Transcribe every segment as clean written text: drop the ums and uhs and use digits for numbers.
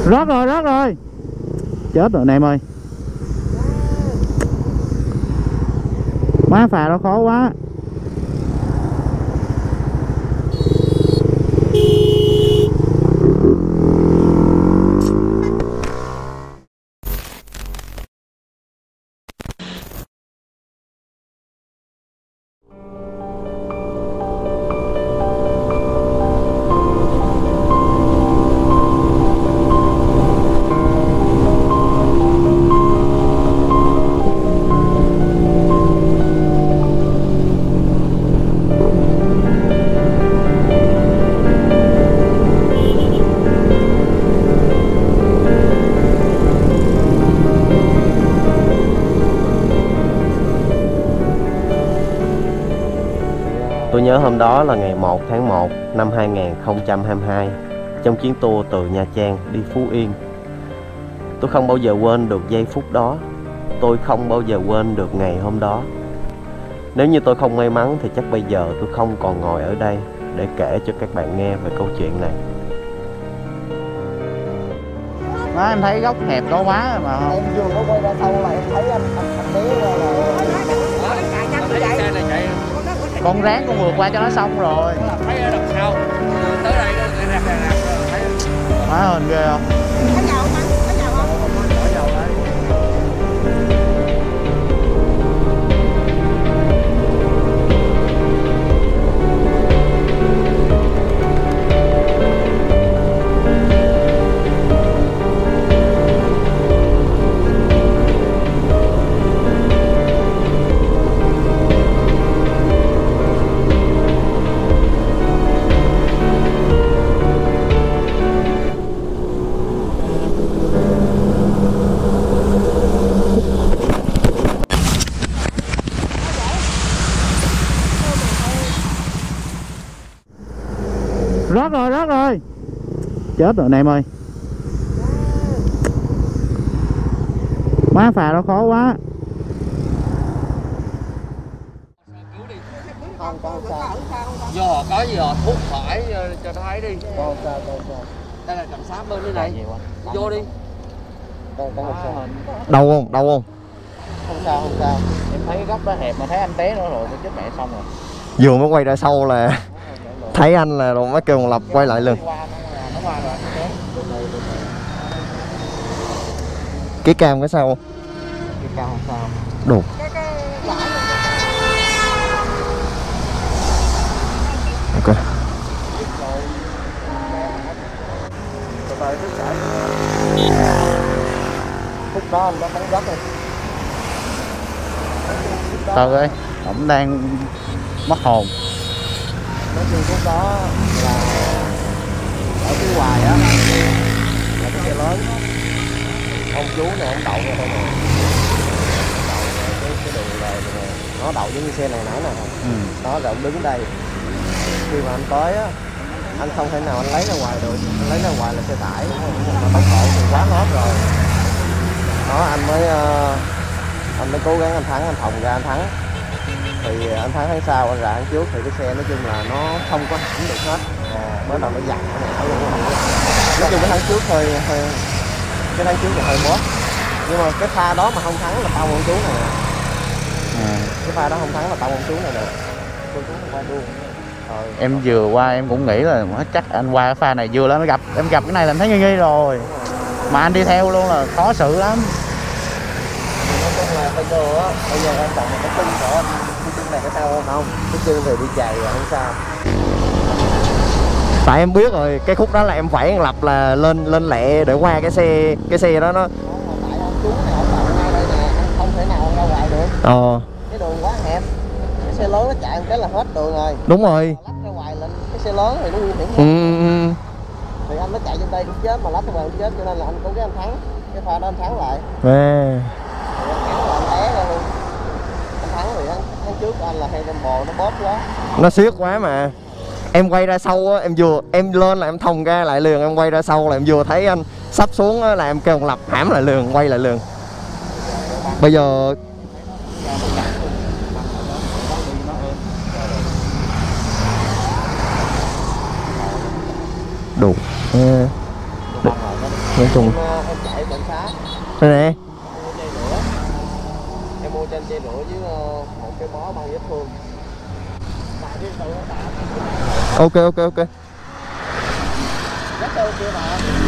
Rớt rồi. Chết rồi anh em ơi. Má phà đó khó quá. Tôi nhớ hôm đó là ngày 1 tháng 1 năm 2022, trong chuyến tour từ Nha Trang đi Phú Yên. Tôi không bao giờ quên được giây phút đó. Tôi không bao giờ quên được ngày hôm đó. Nếu như tôi không may mắn thì chắc bây giờ tôi không còn ngồi ở đây để kể cho các bạn nghe về câu chuyện này. Má em thấy góc hẹp đó quá rồi mà không. Em vừa có quay ra sau là em thấy anh bé qua là Con ráng con vượt qua cho nó xong rồi. Thấy ở đằng sau tới đây nó thấy Má hình ghê không? có dầu không? bỏ dầu đấy. Rớt rồi. Chết rồi anh em ơi. Má phà đó khó quá. Không sao. Giờ có gì rồi hút phải cho nó thấy đi. Con sao. Đây là cảnh sát bên đây này. Vô đi. Con sao. Đau không? Không sao. Em thấy góc đó hẹp mà thấy anh té nữa rồi, tôi chết mẹ xong rồi. Vừa mới quay ra sau là thấy anh là rồi mới kêu Lập quay lại liền. Cái cam cái sau. Cái cao không sao. Đủ. Ok. Phút đó anh có bắn đất rồi. Trời ơi, ổng đang mất hồn. Nói chung phút đó là ở phía ngoài á là cái xe lớn, ông chú này ông đậu ra đây nè, đậu cái đường này nè, nó đậu giống như xe này nãy nè. Đó rồi ông đứng đây, khi mà anh tới á anh không thể nào anh lấy ra ngoài được, anh lấy ra ngoài là xe tải mà tốc độ thì quá hết rồi. Đó anh mới cố gắng anh thắng, anh thòng ra anh thắng. Thì anh thắng tháng sau anh ra tháng trước thì cái xe nói chung là nó không có hãm được hết, mới đầu nó dặn nói chung cái tháng trước hơi cái tháng trước là hơi bóp, nhưng mà cái pha đó mà không thắng là tao ông chú này nè. Cái pha đó không thắng là tao ông chú này nè, cô chú qua luôn. Em vừa qua em cũng nghĩ là chắc anh qua cái pha này vừa lên em gặp cái này là em thấy nghi rồi, mà anh đi theo luôn là khó xử lắm. Nói chung là bây giờ quan trọng là cái chân của anh, cái chân này cái sao không, cái chân thì đi chạy rồi không sao. Tại em biết rồi, cái khúc đó là em phải Lập là lên lẹ để qua cái xe đó nó. Tại ông chú này ông đậu ngay đây nè, anh không thể nào ra ngoài được. Cái đường quá hẹp, cái xe lớn nó chạy một cái là hết đường rồi. Đúng rồi. Lách ra ngoài lên cái xe lớn thì nó nguy hiểm hơn. Thì anh nó chạy trên đây cũng chết, mà lách ra ngoài cũng chết, cho nên là anh cố gắng anh thắng. Cái pha đó anh thắng lại. Thì anh thắng là anh té ra luôn. Anh thắng thì tháng trước của anh là hay bò nó bóp quá. Nó siết quá mà. Em quay ra sau á, em lên là em thòng ra lại liền, em quay ra sau là em vừa thấy anh sắp xuống á, là em kêu Lập hãm lại liền, quay lại liền. Bây giờ đủ. nói chung em chạy bệnh xá đây nè. mua chai rửa, em mua trên chai rửa với một cái bó băng vết thương. Ok ok ok. Dắt theo kia mà.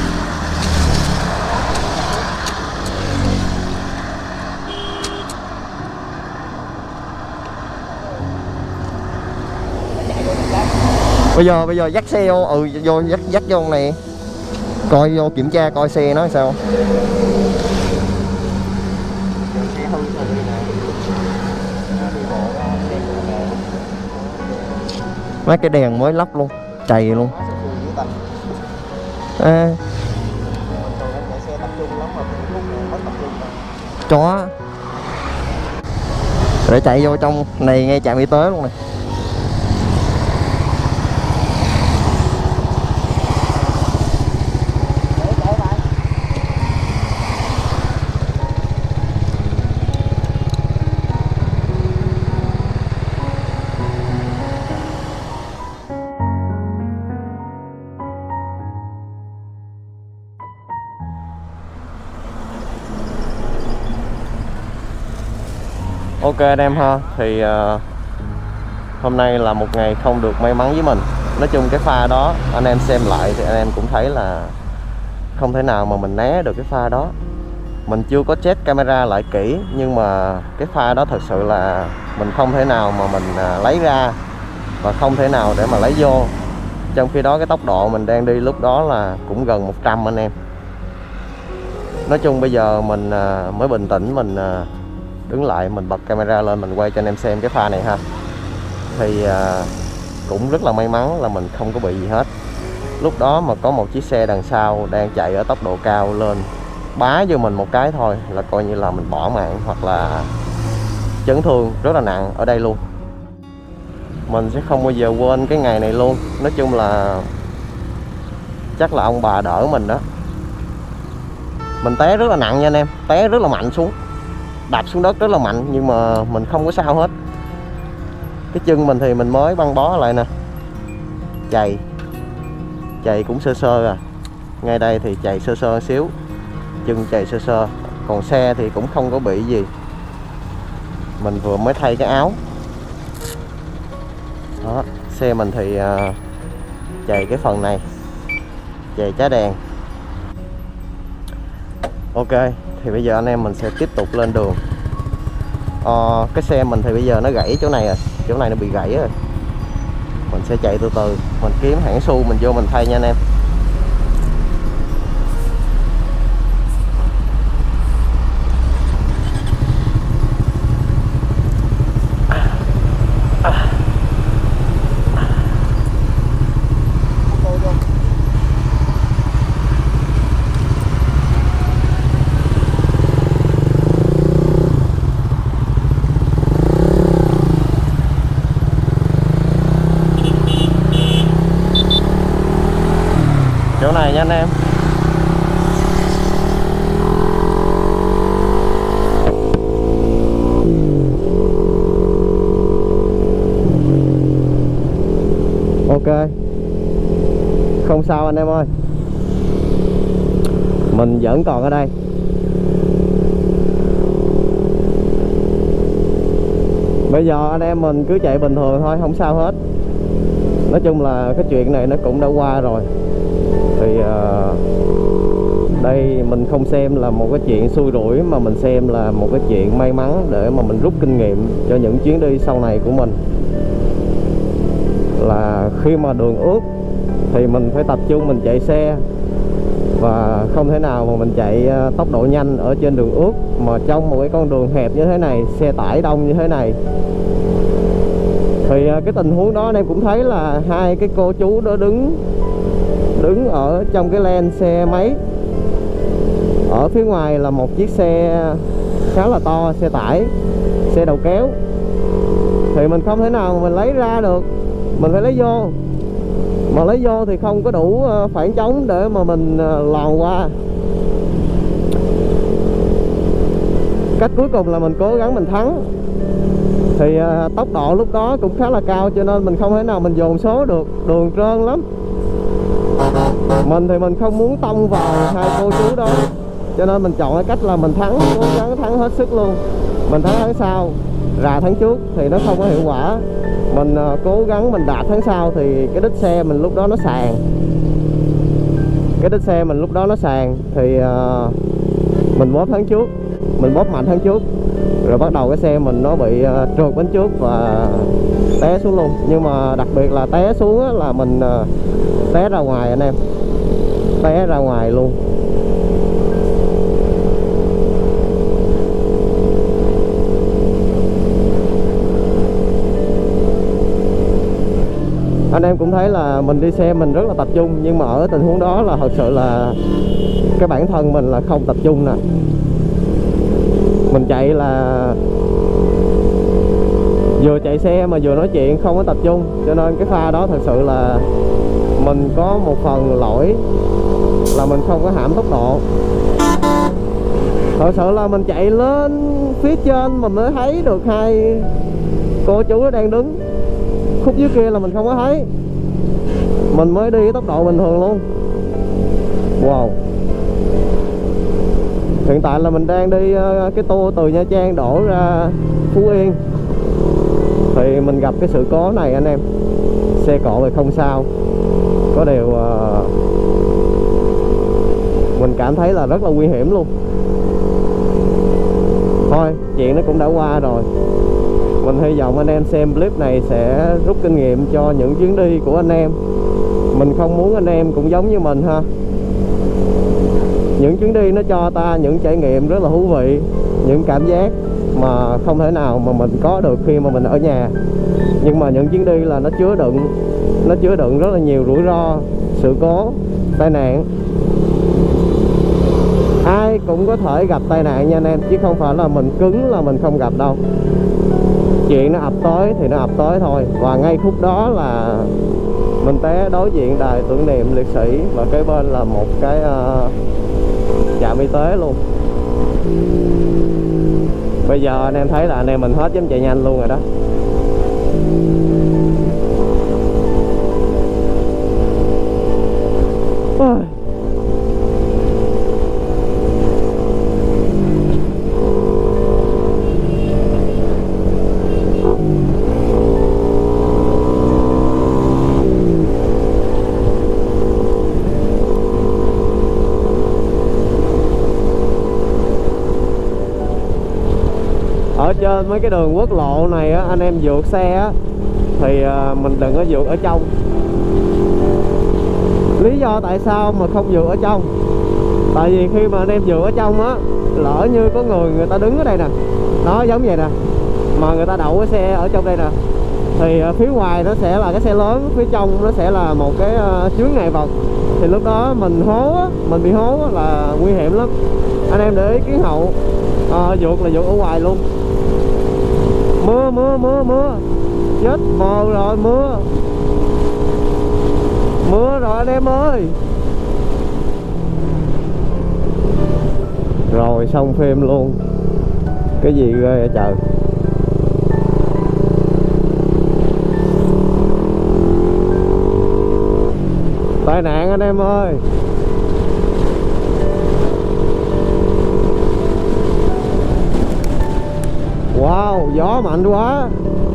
Bây giờ dắt xe vô, vô dắt vô này coi, vô kiểm tra coi xe nó sao. Mấy cái đèn mới lắp luôn, chày luôn. Chó để chạy vô trong này ngay trạm y tế luôn này. Ok anh em ha, thì hôm nay là một ngày không được may mắn với mình. Nói chung cái pha đó anh em xem lại thì anh em cũng thấy là không thể nào mà mình né được cái pha đó. Mình chưa có check camera lại kỹ, nhưng mà cái pha đó thật sự là mình không thể nào mà mình lấy ra và không thể nào để mà lấy vô. Trong khi đó cái tốc độ mình đang đi lúc đó là cũng gần 100 anh em. Nói chung bây giờ mình mới bình tĩnh, mình đứng lại, mình bật camera lên, mình quay cho anh em xem cái pha này ha. Thì cũng rất là may mắn là mình không có bị gì hết. Lúc đó mà có một chiếc xe đằng sau đang chạy ở tốc độ cao lên bá vô mình một cái thôi là coi như là mình bỏ mạng hoặc là chấn thương rất là nặng ở đây luôn. Mình sẽ không bao giờ quên cái ngày này luôn. Nói chung là chắc là ông bà đỡ mình đó. Mình té rất là nặng nha anh em, té rất là mạnh xuống, đạp xuống đất rất là mạnh, nhưng mà mình không có sao hết. Cái chân mình thì mình mới băng bó lại nè, chày cũng sơ sơ à. Ngay đây thì chày sơ sơ xíu, chân chày sơ sơ. Còn xe thì cũng không có bị gì. Mình vừa mới thay cái áo đó. Xe mình thì chày cái phần này, chày trái đèn. Ok, thì bây giờ anh em mình sẽ tiếp tục lên đường. Cái xe mình thì bây giờ nó gãy chỗ này rồi, chỗ này nó bị gãy rồi. Mình sẽ chạy từ từ, mình kiếm hãng xu mình vô mình thay nha anh em. Chỗ này nha anh em. Ok, không sao anh em ơi, mình vẫn còn ở đây. Bây giờ anh em mình cứ chạy bình thường thôi, không sao hết. Nói chung là cái chuyện này nó cũng đã qua rồi. Thì đây mình không xem là một cái chuyện xui rủi, mà mình xem là một cái chuyện may mắn để mà mình rút kinh nghiệm cho những chuyến đi sau này của mình. Là khi mà đường ướt thì mình phải tập trung mình chạy xe, và không thể nào mà mình chạy tốc độ nhanh ở trên đường ướt mà trong một cái con đường hẹp như thế này, xe tải đông như thế này. Thì cái tình huống đó anh em cũng thấy là hai cái cô chú đó đứng ở trong cái lane xe máy. Ở phía ngoài là một chiếc xe khá là to, xe tải, xe đầu kéo. Thì mình không thể nào mà mình lấy ra được, mình phải lấy vô. Mà lấy vô thì không có đủ phản chống để mà mình lòn qua. Cách cuối cùng là mình cố gắng mình thắng. Thì tốc độ lúc đó cũng khá là cao, cho nên mình không thể nào mình dồn số được, đường trơn lắm. Mình thì mình không muốn tông vào hai cô chú đó, cho nên mình chọn cái cách là mình thắng, cố gắng thắng hết sức luôn. Mình thắng sau, rà thắng trước thì nó không có hiệu quả. Mình cố gắng mình đạp thắng sau thì cái đít xe mình lúc đó nó sàn. Cái đít xe mình lúc đó nó sàn thì mình bóp thắng trước, mình bóp mạnh thắng trước, rồi bắt đầu cái xe mình nó bị trượt bánh trước và té xuống luôn. Nhưng mà đặc biệt là té xuống á, là mình té ra ngoài anh em, té ra ngoài luôn. Anh em cũng thấy là mình đi xe mình rất là tập trung, nhưng mà ở tình huống đó là thật sự là cái bản thân mình là không tập trung nè. Mình chạy là vừa chạy xe mà vừa nói chuyện, không có tập trung, cho nên cái pha đó thật sự là mình có một phần lỗi là mình không có giảm tốc độ. Thật sự là mình chạy lên phía trên mình mới thấy được hai cô chú nó đang đứng, khúc dưới kia là mình không có thấy. Mình mới đi tốc độ bình thường luôn. Wow. Hiện tại là mình đang đi cái tour từ Nha Trang đổ ra Phú Yên. Thì mình gặp cái sự cố này anh em. Xe cộ thì không sao, có điều mình cảm thấy là rất là nguy hiểm luôn. Thôi chuyện nó cũng đã qua rồi. Mình hy vọng anh em xem clip này sẽ rút kinh nghiệm cho những chuyến đi của anh em. Mình không muốn anh em cũng giống như mình ha. Những chuyến đi nó cho ta những trải nghiệm rất là thú vị, những cảm giác mà không thể nào mà mình có được khi mà mình ở nhà. Nhưng mà những chuyến đi là nó chứa đựng rất là nhiều rủi ro, sự cố, tai nạn. Ai cũng có thể gặp tai nạn nha anh em, chứ không phải là mình cứng là mình không gặp đâu. Chuyện nó ập tới thì nó ập tới thôi. Và ngay khúc đó là mình té đối diện đài tưởng niệm liệt sĩ, và kế bên là một cái trạm y tế luôn. Bây giờ anh em thấy là anh em mình hết dám chạy nhanh luôn rồi đó. Ở trên mấy cái đường quốc lộ này á, anh em vượt xe á, thì mình đừng có vượt ở trong. Lý do tại sao mà không vượt ở trong? Tại vì khi mà anh em vượt ở trong á, lỡ như có người ta đứng ở đây nè, nó giống vậy nè, mà người ta đậu cái xe ở trong đây nè, thì phía ngoài nó sẽ là cái xe lớn, phía trong nó sẽ là một cái chướng ngại vật. Thì lúc đó mình hố á, mình bị hố á là nguy hiểm lắm. Anh em để ý kiến hậu, vượt là vượt ở ngoài luôn. Mưa chết mờ rồi, mưa rồi anh em ơi. Rồi xong phim luôn. Cái gì ghê vậy trời. Tai nạn anh em ơi. Wow, gió mạnh quá.